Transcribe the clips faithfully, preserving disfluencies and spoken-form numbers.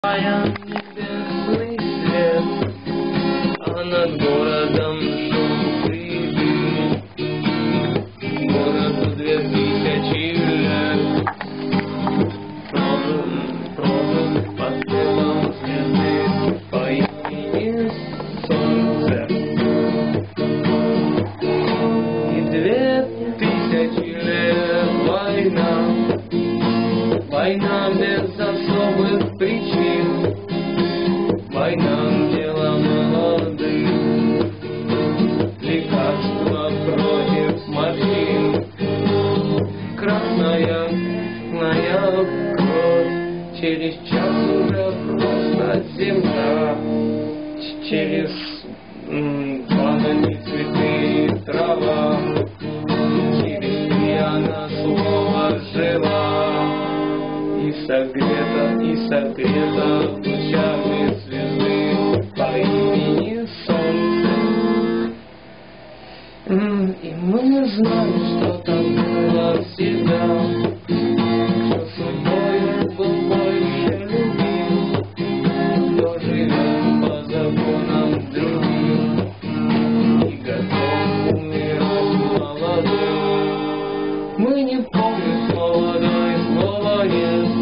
Небесный свет, а над городом шум и дым. Городу две тысячи лет, прожил, прожил под светом звезды по имени Солнце. И две тысячи лет война, война без особых причин, война дело молодых, лекарство против морщин. Красная, красная кровь, через час уже просто земля, через пламени цветы и трава, через три она снова жила. И согрета, и согрета лучами звезды по имени Солнце. И мы не знаем, что там было всегда, кто судьбою был больше любим, кто живет по законам другим и готов умирать молодым. Мы не помним слова «да» и слова «нет».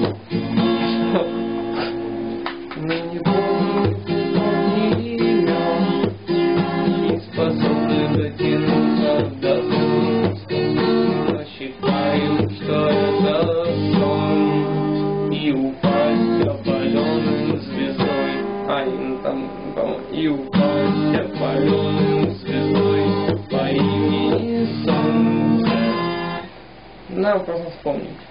Мы не помним, помни имя, не способны дотянуться до сути, но считаем, что это сон, и упасть опаленным звездой, а им там, и упасть опаленным звездой по имени Солнце. Надо просто вспомнить.